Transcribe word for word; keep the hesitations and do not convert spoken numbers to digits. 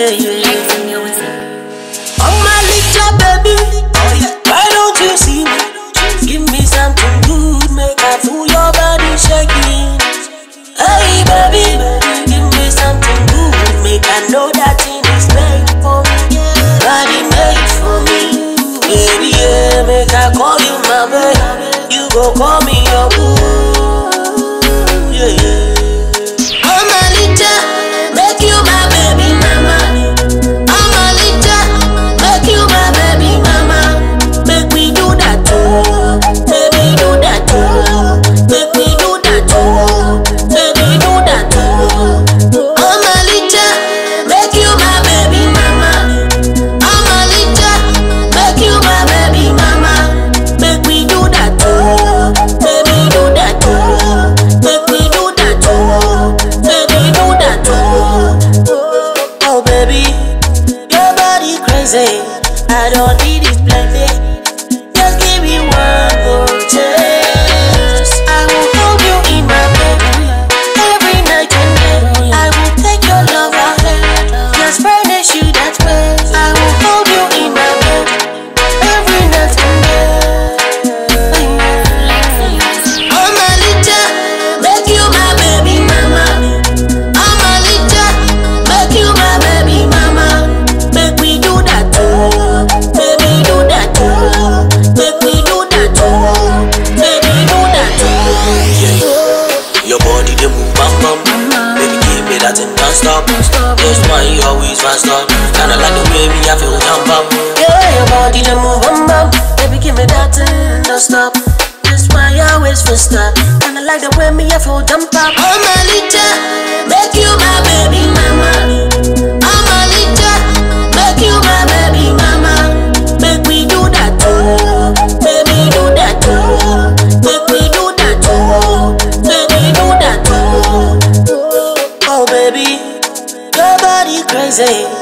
yeah, yeah. Oh my little baby, why don't you see me? Give me something good, make I feel your body shaking. Hey baby, give me something good, make I know that thing is made for me. Body made for me, baby, yeah. Make I call you my baby, you go call me your boo, yeah, yeah. I'm a little, make you my baby mama. I'm a little, make you my baby mama. Make we do that too, baby do that too. Make we do that too, baby do that too. I'm a little, make you my baby mama. I'm a little, make you my baby mama. Make we do that too, baby do that too. Make we do that too, baby do that too. Oh baby, your body crazy. I don't need it plenty. Just give me one more chance. I will hold you in my bed every night and day. I will take your love ahead, just furnish you that way. I will hold you in my bed every night and day. I'm a little, make you my baby mama. I'm a little, make you my baby mama. Make we do that too, baby do that too. Make we do that too, baby do that too. Your body they move bam bam, baby give me that thing non-stop. That's why you always fast up. Kinda like the way me I feel jump up. Yeah, your body they move bam bam, baby give me that thing non-stop. That's why you always fast up. Kinda like the way me I feel jump up. I'm a little, make you my baby mama. I'm a little, make you my baby mama. Make we do that too, baby do that too. Make we do that too, baby do that too. Oh baby, your body crazy.